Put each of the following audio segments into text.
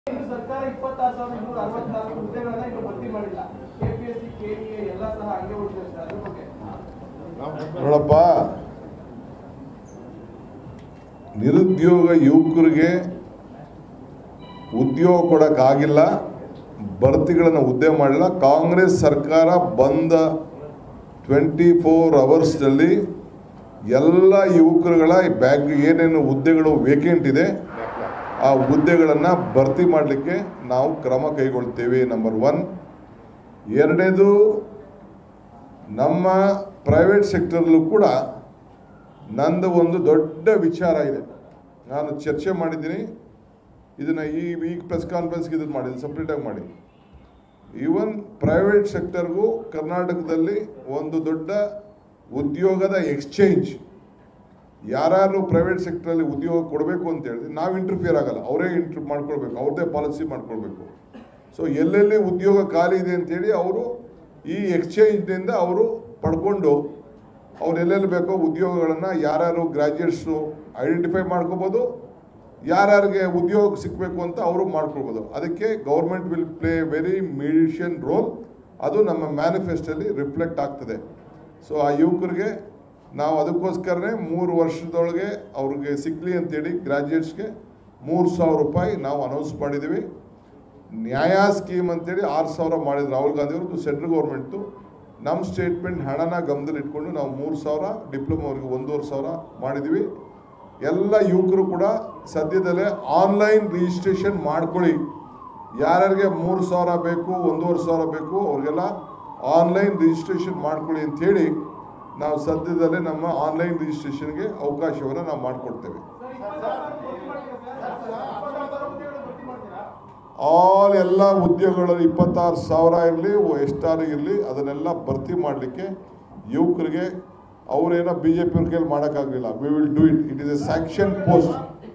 ಸರ್ಕಾರ 26,264 ಹುದ್ದೆಗಳನ್ನು ಇನ್ನು ಭರ್ತಿ ಮಾಡಿಲ್ಲ. ಕೆಪಿಎಸ್ಸಿ ಕೆಡಿಎ ಎಲ್ಲ ಸಹ ಹಂಗೆ ಉಳಿದಿದೆ ಸರ್. ಅದ್ರ ಬಗ್ಗೆ ನೋಡಪ್ಪ, ನಿರುದ್ಯೋಗ ಯುವಕರಿಗೆ ಉದ್ಯೋಗ ಕೊಡಕ್ಕಾಗಿಲ್ಲ, ಭರ್ತಿಗಳನ್ನು ಹುದ್ದೆ ಮಾಡಿಲ್ಲ. ಕಾಂಗ್ರೆಸ್ ಸರ್ಕಾರ ಬಂದ 24 ಅವರ್ಸ್ನಲ್ಲಿ ಎಲ್ಲ ಯುವಕರುಗಳ ಬ್ಯಾಗ್ ಏನೇನು ಹುದ್ದೆಗಳು ವೇಕೆಂಟ್ ಇದೆ ಆ ಹುದ್ದೆಗಳನ್ನು ಭರ್ತಿ ಮಾಡಲಿಕ್ಕೆ ನಾವು ಕ್ರಮ ಕೈಗೊಳ್ತೇವೆ. ನಂಬರ್ 1. ಎರಡನೇದು, ನಮ್ಮ ಪ್ರೈವೇಟ್ ಸೆಕ್ಟರ್ಲ್ಲೂ ಕೂಡ ನಂದು ಒಂದು ದೊಡ್ಡ ವಿಚಾರ ಇದೆ. ನಾನು ಚರ್ಚೆ ಮಾಡಿದ್ದೀನಿ, ಇದನ್ನು ಈ ಪ್ರೆಸ್ ಕಾನ್ಫರೆನ್ಸ್ಗೆ ಇದನ್ನು ಮಾಡಿದ್ದೀನಿ, ಸಪ್ರೇಟಾಗಿ ಮಾಡಿ. ಈವನ್ ಪ್ರೈವೇಟ್ ಸೆಕ್ಟರ್ಗೂ ಕರ್ನಾಟಕದಲ್ಲಿ ಒಂದು ದೊಡ್ಡ ಉದ್ಯೋಗದ ಎಕ್ಸ್ಚೇಂಜ್. ಯಾರು ಪ್ರೈವೇಟ್ ಸೆಕ್ಟರಲ್ಲಿ ಉದ್ಯೋಗ ಕೊಡಬೇಕು ಅಂತ ಹೇಳಿದ್ರೆ ನಾವು ಇಂಟರ್ಫಿಯರ್ ಆಗಲ್ಲ, ಅವರೇ ಮಾಡ್ಕೊಳ್ಬೇಕು, ಅವ್ರದ್ದೇ ಪಾಲಿಸಿ ಮಾಡ್ಕೊಳ್ಬೇಕು. ಸೊ ಎಲ್ಲೆಲ್ಲಿ ಉದ್ಯೋಗ ಖಾಲಿ ಇದೆ ಅಂತೇಳಿ ಅವರು ಈ ಎಕ್ಸ್ಚೇಂಜ್ನಿಂದ ಅವರು ಪಡ್ಕೊಂಡು ಅವ್ರು ಎಲ್ಲೆಲ್ಲಿ ಬೇಕೋ ಉದ್ಯೋಗಗಳನ್ನು ಯಾರ್ಯಾರು ಗ್ರ್ಯಾಜುಯೇಟ್ಸು ಐಡೆಂಟಿಫೈ ಮಾಡ್ಕೋಬೋದು, ಯಾರ್ಯಾರಿಗೆ ಉದ್ಯೋಗ ಸಿಕ್ಕಬೇಕು ಅಂತ ಅವರು ಮಾಡ್ಕೊಳ್ಬೋದು. ಅದಕ್ಕೆ government will play very mediation role. ಅದು ನಮ್ಮ ಮ್ಯಾನಿಫೆಸ್ಟೋಲ್ಲಿ ರಿಫ್ಲೆಕ್ಟ್ ಆಗ್ತದೆ. ಸೊ ಆ ಯುವಕರಿಗೆ ನಾವು ಅದಕ್ಕೋಸ್ಕರನೇ 3 ವರ್ಷದೊಳಗೆ ಅವ್ರಿಗೆ ಸಿಕ್ಕಲಿ ಅಂತೇಳಿ ಗ್ರ್ಯಾಜುಯೇಟ್ಸ್ಗೆ 3,000 ರೂಪಾಯಿ ನಾವು ಅನೌನ್ಸ್ ಮಾಡಿದ್ದೀವಿ. ನ್ಯಾಯ ಸ್ಕೀಮ್ ಅಂತೇಳಿ 6,000 ಮಾಡಿದ್ರು ರಾಹುಲ್ ಗಾಂಧಿ ಅವ್ರದ್ದು, ಸೆಂಟ್ರಲ್ ಗೌರ್ಮೆಂಟ್ದು. ನಮ್ಮ ಸ್ಟೇಟ್ಮೆಂಟ್ ಹಣನ ಗಮನದಲ್ಲಿ ಇಟ್ಕೊಂಡು ನಾವು 3,000, ಡಿಪ್ಲೊಮಾ ಅವ್ರಿಗೆ 1,500 ಮಾಡಿದ್ವಿ. ಎಲ್ಲ ಯುವಕರು ಕೂಡ ಸದ್ಯದಲ್ಲೇ ಆನ್ಲೈನ್ ರಿಜಿಸ್ಟ್ರೇಷನ್ ಮಾಡ್ಕೊಳ್ಳಿ. ಯಾರ್ಯಾರಿಗೆ 3,000 ಬೇಕು, 1,500 ಬೇಕು ಅವ್ರಿಗೆಲ್ಲ ಆನ್ಲೈನ್ ರಿಜಿಸ್ಟ್ರೇಷನ್ ಮಾಡ್ಕೊಳ್ಳಿ ಅಂಥೇಳಿ ನಾವು ಸದ್ಯದಲ್ಲೇ ನಮ್ಮ ಆನ್ಲೈನ್ ರಿಜಿಸ್ಟ್ರೇಷನ್ಗೆ ಅವಕಾಶವನ್ನು ನಾವು ಮಾಡಿಕೊಡ್ತೇವೆ. ಎಲ್ಲ ಉದ್ಯೋಗಗಳು 26,000 ಇರಲಿ, ಎಷ್ಟಾರು ಇರಲಿ, ಅದನ್ನೆಲ್ಲ ಭರ್ತಿ ಮಾಡಲಿಕ್ಕೆ ಯುವಕರಿಗೆ ಅವರೇನೋ BJP ಅವ್ರ ಕೈಯಲ್ಲಿ ಮಾಡೋಕ್ಕಾಗಲಿಲ್ಲ. We will do it. It is a sanction post.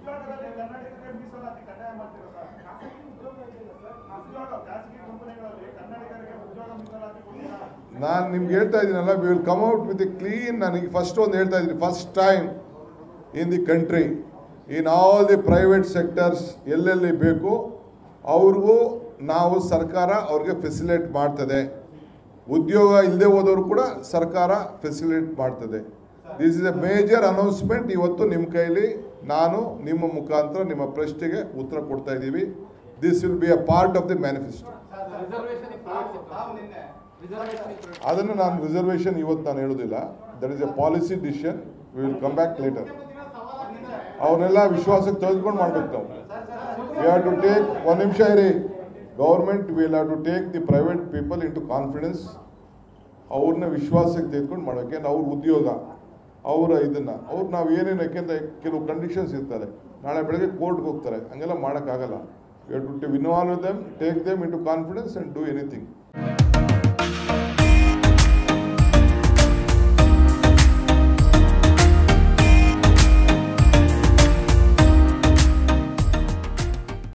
ನಾನು ನಿಮ್ಗೆ ಹೇಳ್ತಾ ಇದ್ದೀನಲ್ಲ, we will come out with a clean. ನನಗೆ ಫಸ್ಟ್ ಒಂದು ಹೇಳ್ತಾ ಇದ್ದೀನಿ, first time in the country, in all the private sectors ಎಲ್ಲೆಲ್ಲಿ ಬೇಕು ಅವ್ರಿಗೂ ನಾವು ಸರ್ಕಾರ ಅವ್ರಿಗೆ ಫೆಸಿಲಿಟೇಟ್ ಮಾಡ್ತದೆ. ಉದ್ಯೋಗ ಇಲ್ಲದೆ ಹೋದವರು ಕೂಡ ಸರ್ಕಾರ ಫೆಸಿಲಿಟೇಟ್ ಮಾಡ್ತದೆ. This is a major announcement. ಇವತ್ತು ನಿಮ್ಮ ಕೈಲಿ ನಾನು ನಿಮ್ಮ ಮುಖಾಂತರ ನಿಮ್ಮ ಪ್ರಶ್ನೆಗೆ ಉತ್ತರ ಕೊಡ್ತಾ ಇದ್ದೀವಿ. This will be a part of the manifesto. ಅದನ್ನು ನಾನು ರಿಸರ್ವೇಷನ್ ಇವತ್ತು ನಾನು ಹೇಳೋದಿಲ್ಲ. That is a policy decision. We will come back later. ಅವನ್ನೆಲ್ಲ ವಿಶ್ವಾಸಕ್ಕೆ ತೆಗೆದುಕೊಂಡು ಮಾಡ್ಬೇಕು ನಾವು. ವಿ ಹ್ಯಾವ್ ಟು ಟೇಕ್, ಒಂದು ನಿಮಿಷ ಇರಿ, government will have to take the private people into confidence. ಅವ್ರನ್ನ ವಿಶ್ವಾಸಕ್ಕೆ ತೆಗೆದುಕೊಂಡು ಮಾಡಬೇಕು. ಯಾಕೆಂದ್ರೆ ಅವ್ರ ಉದ್ಯೋಗ, ಅವರ ಇದನ್ನು ನಾವು ಏನೇನು, ಯಾಕೆಂದರೆ ಕೆಲವು ಕಂಡೀಷನ್ಸ್ ಇರ್ತಾರೆ. ನಾಳೆ ಬೆಳಗ್ಗೆ ಕೋರ್ಟ್ಗೆ ಹೋಗ್ತಾರೆ, ಹಂಗೆಲ್ಲ ಮಾಡೋಕ್ಕಾಗಲ್ಲ. We have to involve them, take them into confidence and do anything.